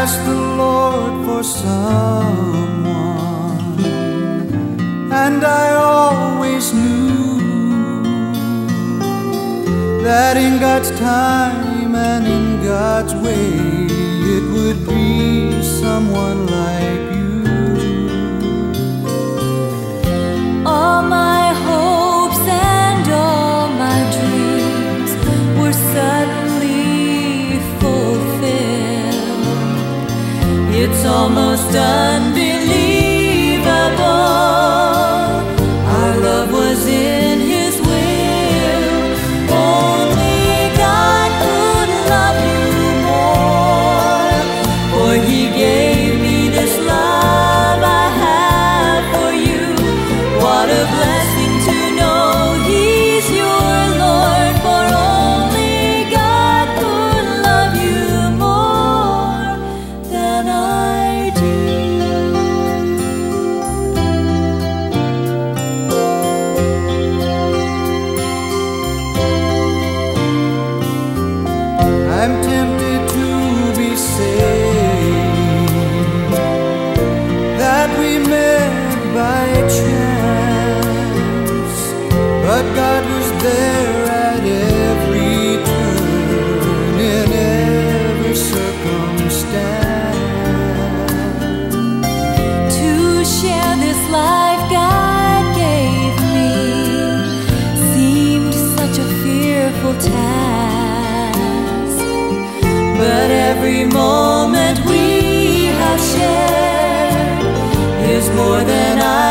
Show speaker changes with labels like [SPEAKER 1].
[SPEAKER 1] asked the Lord for someone, and I always knew that in God's time and in God's way it would be someone like you.
[SPEAKER 2] All my hopes and all my dreams were suddenly fulfilled. It's almost unbelievable. Our love was in His will. Only God could love you more, for He gave me this love I have for you. What a blessing to know He's your Lord, for only God could love you more than I do.
[SPEAKER 1] I'm tempted to be saying that we met by chance, but God was there at every turn, in every circumstance.
[SPEAKER 2] To share this life God gave me seemed such a fearful task, but every moment we have shared is more than I